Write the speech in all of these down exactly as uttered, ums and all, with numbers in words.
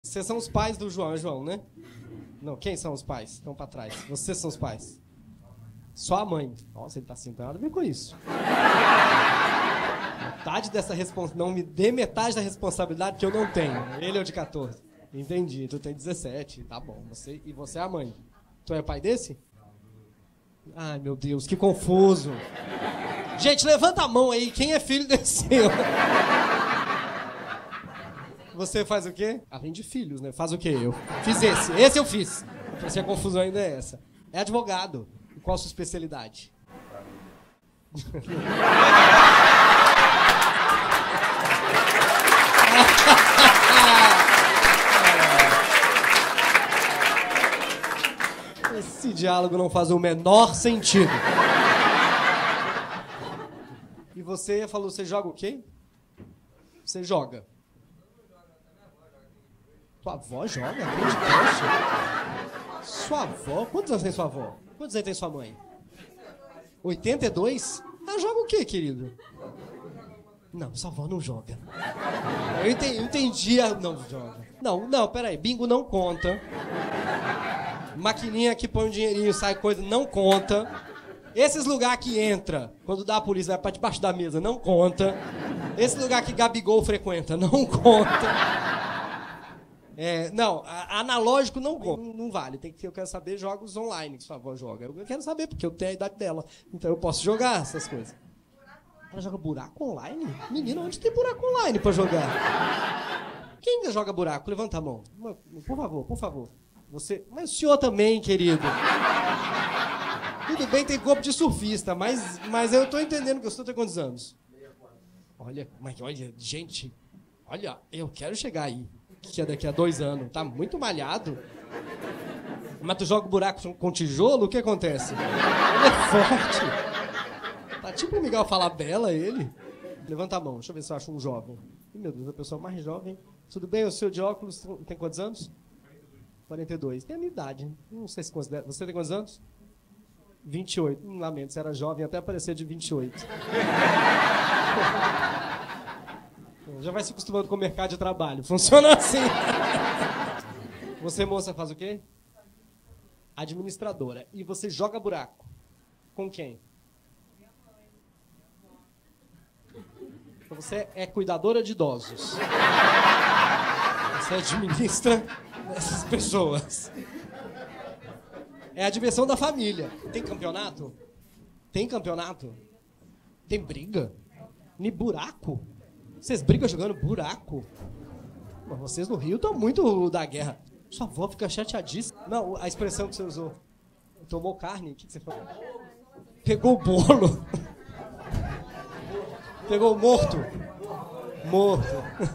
Vocês são os pais do João, é João, né? Não, quem são os pais? Estão pra trás. Vocês são os pais. Só a mãe. Nossa, ele tá assim, não tem nada a ver com isso. Metade dessa responsabilidade. Não me dê metade da responsabilidade que eu não tenho. Ele é o de quatorze. Entendi, tu tem dezessete. Tá bom. Você... E você é a mãe. Tu é o pai desse? Ai, meu Deus, que confuso. Gente, levanta a mão aí. Quem é filho desse senhor? Você faz o quê? Além de filhos, né? Faz o quê? Eu fiz esse. Esse eu fiz. Se a confusão ainda é essa. É advogado. E qual a sua especialidade? Esse diálogo não faz o menor sentido. E você falou, você joga o quê? Você joga. Tua avó joga? Sua avó? Quantos anos tem sua avó? Quantos anos tem sua mãe? oitenta e dois? Ela joga o quê, querido? Não, sua avó não joga. Eu entendi, eu entendi a... Não joga. Não, não, peraí. Bingo não conta. Maquininha que põe um dinheirinho, sai coisa, não conta. Esses lugares que entra, quando dá a polícia, vai pra debaixo da mesa, não conta. Esse lugar que Gabigol frequenta, não conta. É, não, a, analógico não, não, não vale. Tem que, eu quero saber jogos online que sua avó joga. Eu quero saber, porque eu tenho a idade dela. Então eu posso jogar essas coisas. Ela joga buraco online? Menina, onde tem buraco online pra jogar? Quem ainda joga buraco? Levanta a mão. Por favor, por favor. Você... Mas o senhor também, querido. Tudo bem, tem corpo de surfista, mas, mas eu tô entendendo que o senhor tem quantos anos? Olha, mas olha, gente. Olha, eu quero chegar aí. Que é daqui a dois anos. Tá muito malhado. Mas tu joga o buraco com tijolo, o que acontece? Ele é forte. Tá tipo o Miguel Falabella, ele. Levanta a mão, deixa eu ver se eu acho um jovem. Ih, meu Deus, a pessoa mais jovem. Tudo bem, o senhor de óculos tem quantos anos? quarenta e dois. Tem a minha idade. Não sei se considera. Você tem quantos anos? vinte e oito. Hum, lamento, você era jovem até parecer de vinte e oito. Já vai se acostumando com o mercado de trabalho. Funciona assim. Você, moça, faz o quê? Administradora. E você joga buraco. Com quem? Então você é cuidadora de idosos. Você administra essas pessoas. É a diversão da família. Tem campeonato? Tem campeonato? Tem briga? Nem buraco? Vocês brigam jogando buraco? Mas vocês no Rio estão muito da guerra. Sua avó fica chateadíssima. Não, a expressão que você usou. Tomou carne? O que você falou? Pegou o bolo. Pegou o morto. Morto.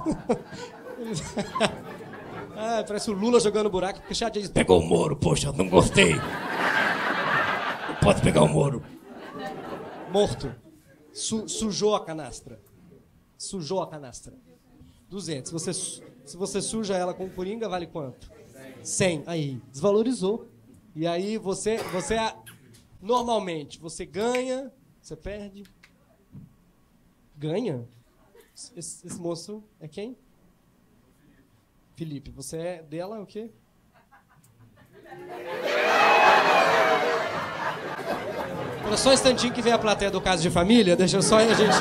Ah, parece o Lula jogando buraco. Fica chateadíssimo. Pegou o Moro. Poxa, não gostei. Não pode pegar o Moro. Morto. Su- sujou a canastra. Sujou a canastra. duzentos. Se você, se você suja ela com coringa, vale quanto? cem. Aí, desvalorizou. E aí você, você normalmente, você ganha, você perde. Ganha? Esse, esse moço é quem? Felipe, você é dela o quê? Olha só um instantinho que vem a plateia do Caso de Família. Deixa eu só a gente...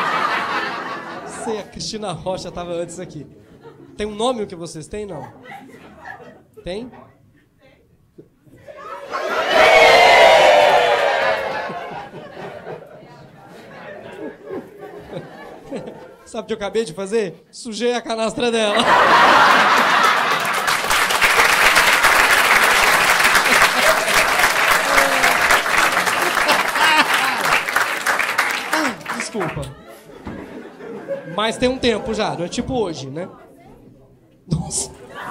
A Cristina Rocha estava antes aqui. Tem um nome o que vocês têm, não? Tem? Sabe o que eu acabei de fazer? Sujei a canastra dela. Desculpa. Mas tem um tempo já, não é tipo hoje, né? Nossa.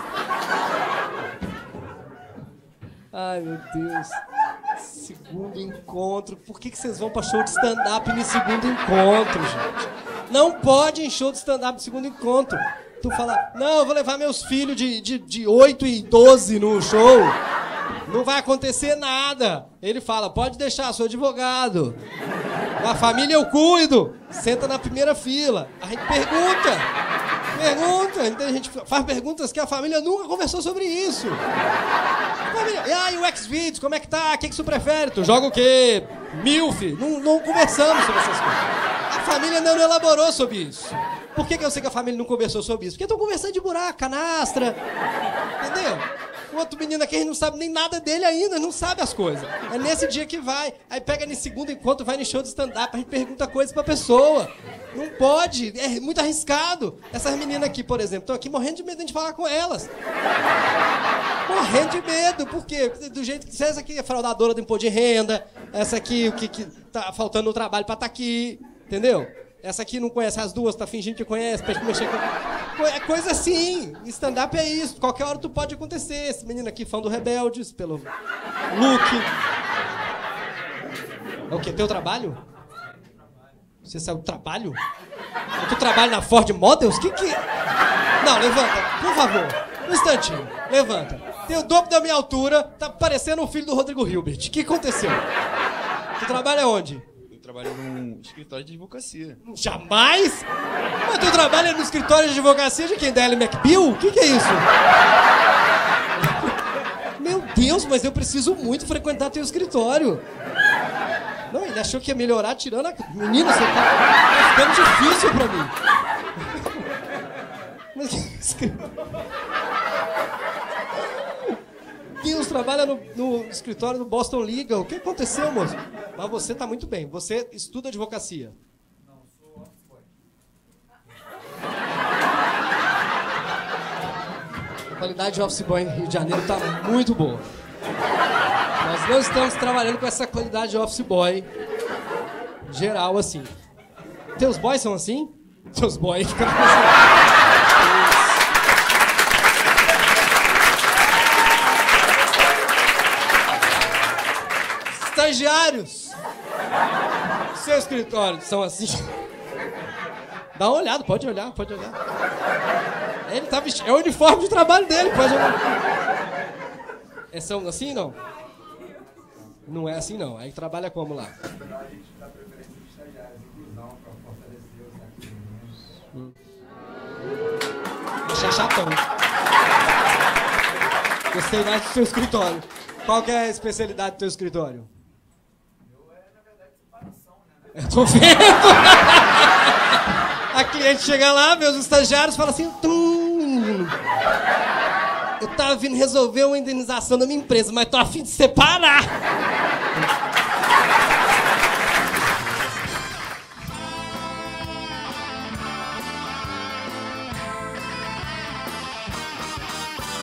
Ai, meu Deus. Segundo encontro. Por que que vocês vão pra show de stand-up no segundo encontro, gente? Não pode em show de stand-up no segundo encontro. Tu fala, não, eu vou levar meus filhos de, de, de oito e doze no show. Não vai acontecer nada. Ele fala, pode deixar, sou advogado. A família eu cuido. Senta na primeira fila. A gente pergunta. Pergunta, então a gente faz perguntas que a família nunca conversou sobre isso. Família, e aí, o Xvideos, como é que tá? O que, que você prefere? Tu joga o quê? Milf? Não, não conversamos sobre essas coisas. A família não elaborou sobre isso. Por que, que eu sei que a família não conversou sobre isso? Porque estão conversando de buraco, canastra, entendeu? O outro menino aqui, a gente não sabe nem nada dele ainda, não sabe as coisas. É nesse dia que vai. Aí pega nesse segundo encontro, vai no show de stand-up, a gente pergunta coisas pra pessoa. Não pode, é muito arriscado. Essas meninas aqui, por exemplo, estão aqui morrendo de medo de a gente falar com elas. Morrendo de medo, por quê? Do jeito que essa aqui é fraudadora do imposto de renda, essa aqui, o que, que tá faltando no trabalho pra estar aqui, entendeu? Essa aqui não conhece as duas, tá fingindo que conhece, pra mexer com... É coisa assim. Stand-up é isso. Qualquer hora tu pode acontecer. Esse menino aqui, fã do Rebeldes, pelo look. É o quê? Teu trabalho? Você saiu do trabalho? Tu trabalha na Ford Models? Que que... Não, levanta, por favor. Um instantinho. Levanta. Tem o dobro da minha altura, tá parecendo um filho do Rodrigo Hilbert. O que aconteceu? Tu trabalha onde? Trabalho num escritório de advocacia. Jamais? Mas tu trabalha no escritório de advocacia de quem? Da Ellen McBeal? O que, que é isso? Meu Deus, mas eu preciso muito frequentar teu escritório. Não, ele achou que ia melhorar tirando a... Menino, você tá, tá ficando difícil pra mim. Mas... Deus, trabalha no, no escritório do Boston Legal. O que aconteceu, moço? Mas você tá muito bem. Você estuda advocacia. Não, sou office boy. A qualidade de office boy em Rio de Janeiro tá muito boa. Nós não estamos trabalhando com essa qualidade de office boy geral, assim. Teus boys são assim? Teus boys ficam assim. Estagiários, seu escritório são assim? Dá uma olhada, pode olhar, pode olhar. Ele tá vestido, é o uniforme de trabalho dele, pode olhar. É, são assim, não? Não é assim, não. Aí trabalha como lá? A gente dá preferência de estagiários, inclusão, pra fortalecer os aqui. Achei chatão. Gostei mais do seu escritório. Qual que é a especialidade do teu escritório? Eu tô vendo! A cliente chega lá, vê os estagiários e fala assim... Tum, eu tava vindo resolver uma indenização da minha empresa, mas tô a fim de separar.